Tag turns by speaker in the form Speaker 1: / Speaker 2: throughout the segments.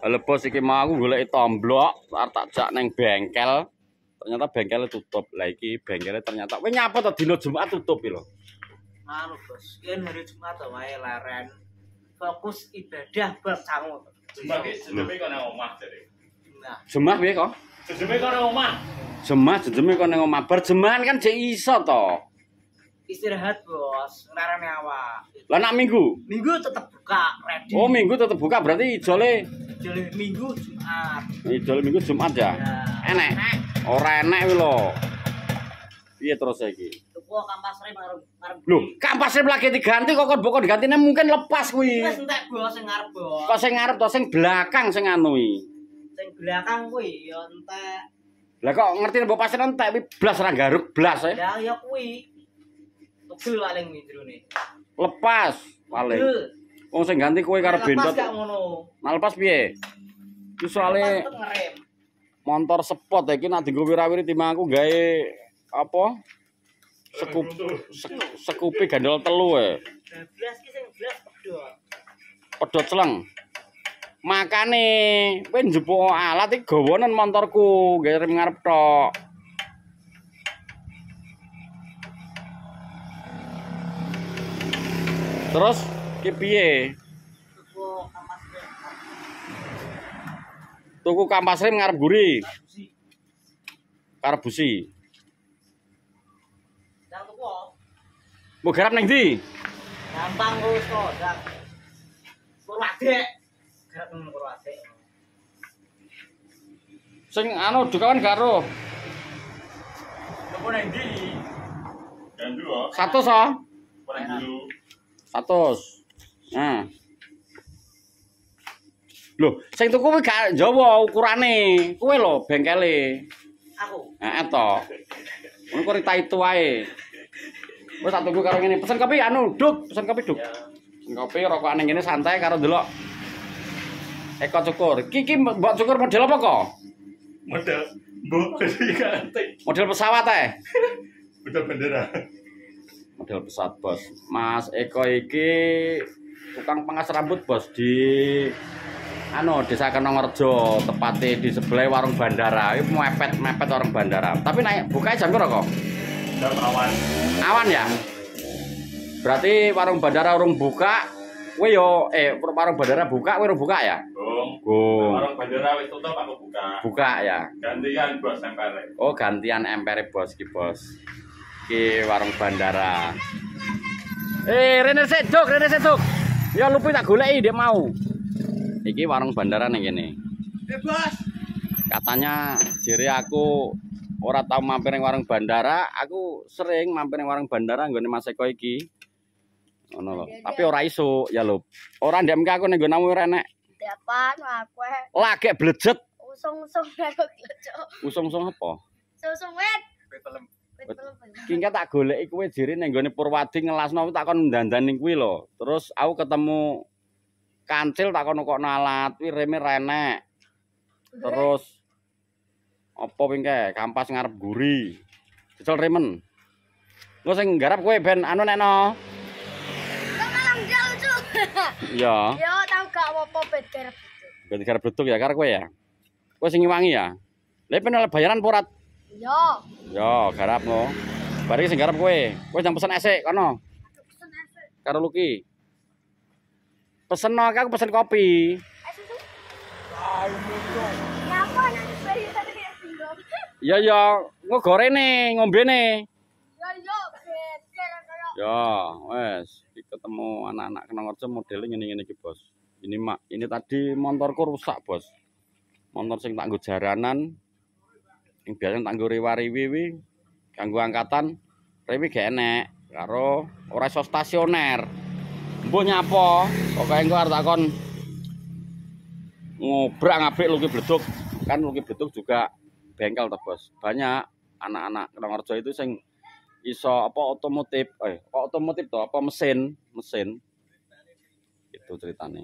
Speaker 1: Halo bos, iki mau aku golek tomblok, arep tak jak neng bengkel. Ternyata bengkelnya tutup. Lah iki bengkelnya ternyata kowe nyapa to dina Jumat tutup iki lho.
Speaker 2: Anu bos, yen hari Jumat wae leren. Fokus ibadah bab sangu.
Speaker 3: Jumat iki jenenge kok nang omah jare.
Speaker 2: Nah,
Speaker 1: Jemah piye kok?
Speaker 3: Jenenge kok nang omah.
Speaker 1: Jemah jejeme kok nang omah. Bar jemahan kan jek iso to.
Speaker 2: istirahat bos, ngarane awak.
Speaker 1: Lah nak minggu?
Speaker 2: Minggu tetep buka, ready.
Speaker 1: Oh, minggu tetep buka berarti ijole
Speaker 2: Jadi Minggu Jumat.
Speaker 1: ijole minggu Jumat ya.
Speaker 2: Ya.
Speaker 1: Enek. Ora enek kuwi lho. Piye terus saiki?
Speaker 2: Tuku kampas rem arep.
Speaker 1: Lho, kampas rem lagi diganti kok bokok digantine mungkin lepas kuwi.
Speaker 2: Wis entek bos sing ngarep bos.
Speaker 1: Kok sing ngarep to sing belakang sing anu iki.
Speaker 2: Sing belakang kuwi ya entek.
Speaker 1: Lah kok ngerti mbok pasir entek kuwi blas ra garuk blas ya.
Speaker 2: Ya kuwi. Tugel paling mindrone.
Speaker 1: Lepas paling. Wong sing ganti kowe karo bendot.
Speaker 2: Lepas gak ngono.
Speaker 1: Nah lepas piye? Iki soalé
Speaker 2: Tetep ngerem.
Speaker 1: motor spot iki nek dienggo wirawiri timbang aku gawe apa? Sekupi gandol telu e.
Speaker 2: Blas ki sing blas pedhot.
Speaker 1: Pedhot celeng. Makane kowe njupuk alat iki gawanen motorku, gawe rem ngarep tok. Terus ki piye? Tuku kampas rem ngarep guri. Karep busi.
Speaker 2: Yang tuku.
Speaker 1: Mbok garap ning ndi?
Speaker 2: Gampang wis kok, Dak. Purwadek. Garap nang Purwadek.
Speaker 1: Sing anu dukawan karo
Speaker 3: Apa nang ndi? Gandu kok.
Speaker 1: 100 oh.
Speaker 3: Apa nang dulu?
Speaker 1: 100. Nah. Loh, sing tuku kuwi gak Jawa ukurane. Kuwi lho bengkele.
Speaker 2: Aku.
Speaker 1: Heeh to. Ngono kok rita itu wae. Wis tak tuku karo ngene. Pesen kopi anu, Duk, pesen kopi, Duk. Pesen kopi rokokane ngene santai karo ndelok Eko Cukur. Iki mbok cukur model apa kok?
Speaker 3: Model mbok iki ganti.
Speaker 1: Model pesawat
Speaker 3: Model bendera.
Speaker 1: Model pesawat, Bos. Mas Eko iki tukang pengas rambut, Bos, di Desa Kenongrejo, tepatnya di sebelah warung bandara. Ini mepet warung bandara. Tapi naik bukanya jam berapa kok?
Speaker 3: Jam awan.
Speaker 1: Awan ya? Berarti warung bandara urung buka. Warung bandara buka, urung buka ya?
Speaker 3: Gong. Warung bandara wis tutup aku buka.
Speaker 1: Buka ya.
Speaker 3: Gantian bos empere.
Speaker 1: Oh, gantian empere bos ki, Bos. Ki warung bandara. Rene seduk. Ya lupi tak goleki dia mau. Iki warung bandara ning kene.
Speaker 2: Bos.
Speaker 1: Katanya jere aku ora tau mampir ning warung bandara, aku sering mampir ning warung bandara nggone Mas Eko iki. Ngono lho. Tapi ora iso ya lho. Ora ndek aku ning nggonmu ora enek.
Speaker 4: Depan aku
Speaker 1: Lagek blejet.
Speaker 4: usung-usung aku glecok.
Speaker 1: Usung-usung apa?
Speaker 4: Usung wet.
Speaker 3: Film.
Speaker 1: Ki tak goleki kowe jere ning nggone Purwadi ngelasno tak kon dandaning kuwi lho. Terus aku ketemu kancil tak kono kok alat kuwi reme ra enek. Terus apa pingke kampas ngarep guri. Jecel remen. Lu sing garap kowe ben anu nekno.
Speaker 4: Malam jauh tuh.
Speaker 1: Iya.
Speaker 4: Yo tau gak apa-apa bet garap itu.
Speaker 1: Ben garap bleduk ya karo kowe ya. Kowe sing ngiwangi ya. Lha ben bayaran porat.
Speaker 4: Yo.
Speaker 1: Yo garap no. Bar iki sing garap kowe. Kowe jang pesen esek kono.
Speaker 4: Pesen es.
Speaker 1: Karo Luki. Pesen no aku pesen kopi.
Speaker 4: Es itu. Nyapa nang bari tadi tinggal.
Speaker 1: Iya ya, ngogorene, ngombene.
Speaker 4: Yo bet kaya.
Speaker 1: Ya, wes, ketemu anak-anak Kenongrejo modelnya ngene-ngene iki, Bos. Ini tadi motorku rusak, Bos. Motor sing tak nggo jaranan. Sing biasa tak nggo riwa-riwi wi, kanggo angkatan, riwi gak enek karo ora iso stasioner. Mbuh nyapa, pokoke engko arep takon ngobrak ngapik Luki Bleduk. Kan Luki Bleduk juga bengkel to, Bos. Banyak anak-anak Kenongrejo itu sing iso apa otomotif, kok otomotif to, apa mesin. Itu ceritane.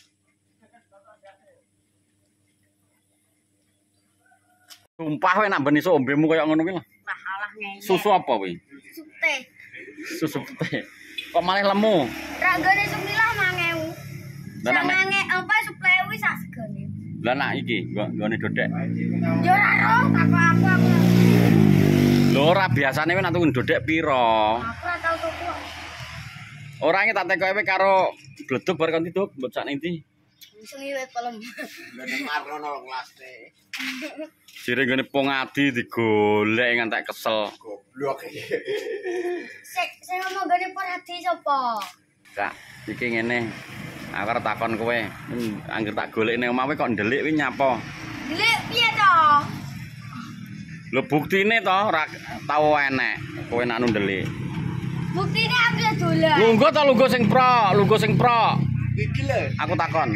Speaker 1: Sumpah kowe nak ben iso ombemu koyo ngono kuwi lah.
Speaker 4: Nah, alah ngene.
Speaker 1: Susu apa kuwi?
Speaker 4: Susu teh.
Speaker 1: Susu teh. Kok malah lemu?
Speaker 4: Ranggane sumilah 5.000.
Speaker 1: Lah nek
Speaker 4: Sangange apa suplewi sak segone.
Speaker 1: Lah nak iki nggone dodek.
Speaker 4: Yo ora roh, aku.
Speaker 1: Lho ora biasane kowe nak tuku dodek pira?
Speaker 4: Aku ora tau tuku.
Speaker 1: Ora iki tak tekoke kowe karo bledug bar kon tiduk mbok sak ndi.
Speaker 4: Sengiwet pelem.
Speaker 2: Marno kelas teh.
Speaker 1: Jire nggone pongadi digolek ngantek kesel.
Speaker 2: Goblok iki.
Speaker 4: Sing ngomong gane poradi sapa?
Speaker 1: Kak, iki ngene. Aku arep takon kowe, anggere tak golek ning omah kowe kok ndelik kuwi nyapa?
Speaker 4: Delik piye to?
Speaker 1: Lho buktine to ora tau enek kowe nak ndelik.
Speaker 4: Buktine aku ya dolan.
Speaker 1: Lungguh to lungguh sing pro.
Speaker 2: Iki lho.
Speaker 1: Aku takon.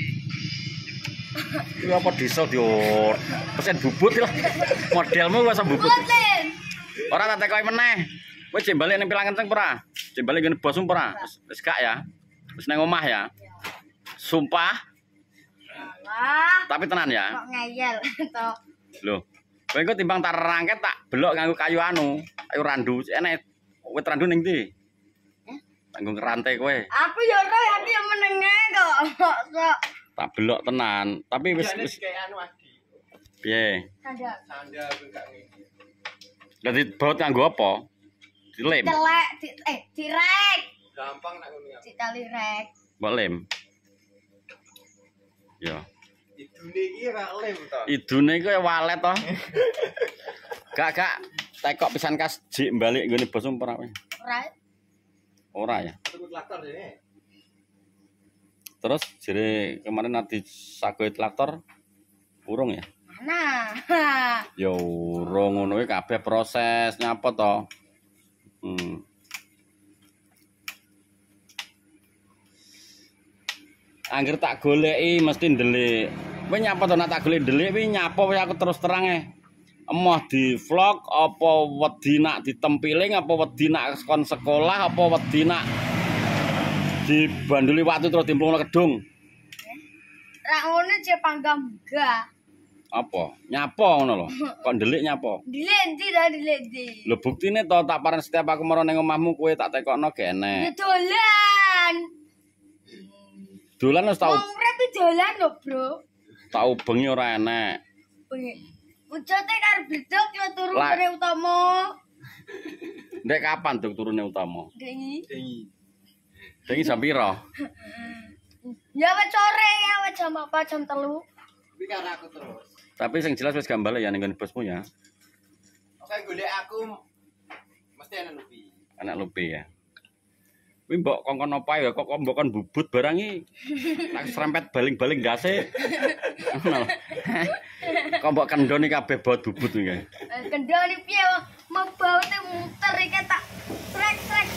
Speaker 1: Iki apa diesel dior? Pesen bubut lah. Modelmu kok bubut.
Speaker 4: Boten.
Speaker 1: Ora tak tekoki meneh. Kowe jembalik ning pilang kenceng ora? Jembalik ngene bos ora? Wis gak ya. Wis nang omah ya. Sumpah.
Speaker 4: Wah,
Speaker 1: Tapi tenan ya.
Speaker 4: kok ngeyel to.
Speaker 1: Lho. Kowe engko timbang tak rangket tak belok nganggo kayu anu, kayu randu. Enek wit randu ning ndi? Tanggung rantai kowe.
Speaker 4: Aku yo ora aku yo menenge kok.
Speaker 1: Tak belok tenan. Tapi wis
Speaker 2: kayak anu Adi.
Speaker 1: piye?
Speaker 4: Sandal.
Speaker 2: Sandal enggak ngene.
Speaker 1: Dadi baut nganggo apa? Dilem.
Speaker 4: Celek, direk.
Speaker 2: Gampang nak ngono ya.
Speaker 4: Ditali rek.
Speaker 1: Mbok lem. Ya.
Speaker 2: Idune iki ora lem to.
Speaker 1: Idune kowe walet to. Gak tekok pisan kas jik balik nggone bos ora kowe.
Speaker 4: Ora.
Speaker 1: Ora ya.
Speaker 2: Tuku traktor dene.
Speaker 1: Terus jere kemarin nanti sagoe traktor urung ya?
Speaker 4: Mana?
Speaker 1: Ya urung ngono kuwi kabeh proses nyapa to. Angger tak goleki mesti ndelik. Kowe nyapa to nak tak golek ndelik kuwi nyapa kowe aku terus terang emoh di vlog apa wedi nak ditempiling apa wedi nak kon sekolah apa wedi nak dibanduli watu terus dimplungno kedung.
Speaker 4: Ra ngono je panggah munggah.
Speaker 1: Apa? Nyapa ngono lho. Kok ndelik nyapa?
Speaker 4: Dilendi ta dilendi.
Speaker 1: Lho buktine to tak paran setiap aku maro ning omahmu kowe tak tekokno ge
Speaker 4: Ya
Speaker 1: enek.
Speaker 4: dolan.
Speaker 1: Dolan wis tau
Speaker 4: Wong urip dolan lho, Bro.
Speaker 1: tau bengi ora enek.
Speaker 4: Ujote karo bledok yo turu
Speaker 1: Lah.
Speaker 4: kene utama.
Speaker 1: Ndek kapan dok turune utama?
Speaker 4: Dengi.
Speaker 1: Dengi jam pira?
Speaker 4: Ya wis sore ya wis jam 4 jam 3.
Speaker 2: Kuwi karo aku terus.
Speaker 1: Tapi sing jelas wis gambale ya ning nggon bosmu ya.
Speaker 2: Oke golek aku mesti ana lebih.
Speaker 1: Anak lupi ya. Kuwi mbok kongkon apa ya kok mbok kon bubut barang iki. Tak serempet baling-baling gase. Kok mbok kendoni kabeh bot bubut iki.
Speaker 4: Kendali piye mau baute muter iki tak trek.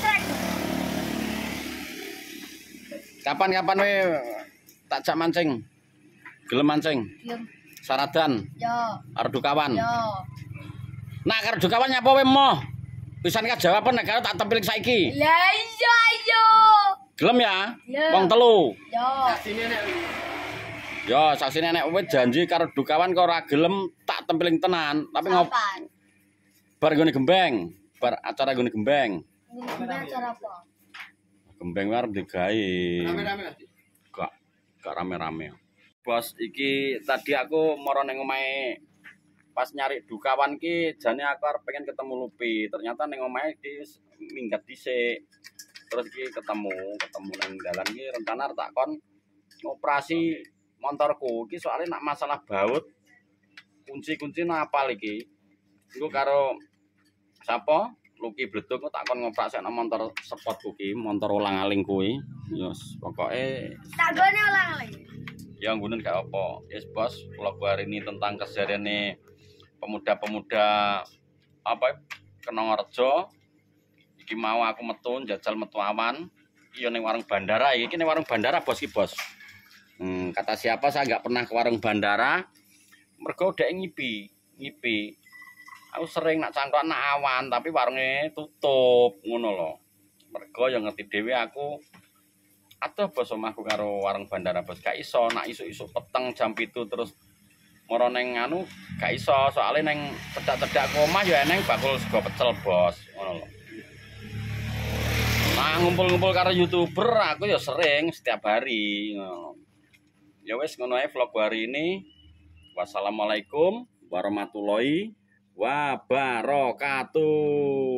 Speaker 1: Kapan-kapan we tak jak mancing. Gelem mancing.
Speaker 4: Diam.
Speaker 1: Saradan
Speaker 4: Yo.
Speaker 1: arep dukawan.
Speaker 4: Yo.
Speaker 1: Nak arep dukawan nyapa we moh? Pisan kajawaban nek tak tempiling saiki.
Speaker 4: Lah iya ayo.
Speaker 1: Gelem ya?
Speaker 4: Ya.
Speaker 1: Wong telu.
Speaker 4: Yo.
Speaker 2: Sini nek
Speaker 1: Ya, saksine nek kowe janji karo dukawan kok ora gelem tak tempiling tenan, tapi
Speaker 4: Kapan?
Speaker 1: bar nggone gembeng, bar acara nggone gembeng.
Speaker 4: Ini acara apa?
Speaker 1: Gembeng arep digawe.
Speaker 2: rame-rame nanti.
Speaker 1: Gak rame-rame. Bos, iki tadi aku moro ning omahe pas nyari dukawan ki jane aku arep pengen ketemu Lupi. Ternyata ning omahe di minggat dhisik. Terus iki ketemu nang dalan iki rencana arep tak kon ngoperasi motorku. Iki soalnya nak masalah baut kunci-kunci apal iki. Iku karo sapa? Luki Bledug kok tak kon ngoprasekno motor spotku ki, motor ulang-aling kuwi. Yes, pokoke
Speaker 4: Tak gone ulang-ulang.
Speaker 1: ya nggunen gak apa. Yes, Bos, vlog hari ini tentang kesehariane pemuda-pemuda apa Kenongorejo. Iki mau aku metu njajal metu awan. Iya ning warung bandara iki ning warung bandara Bos ki, Bos. Kata siapa saya nggak pernah ke warung bandara. Mergo dhek ngipi. Aku sering nak cangkok nak awan tapi warungnya tutup ngono lho. Mergo yang ngerti dhewe aku aduh bos omahku karo warung bandara bos gak iso nak isuk-isuk peteng jam 7 terus moro ning anu gak iso soalnya neng cedak-cedak omah ya eneng bakul sego pecel bos ngono lho. Nah ngumpul-ngumpul karo YouTuber aku ya sering setiap hari ngono. Ya wes ngono ae vlog hari ini. Wassalamualaikum warahmatullahi wabarakatuh.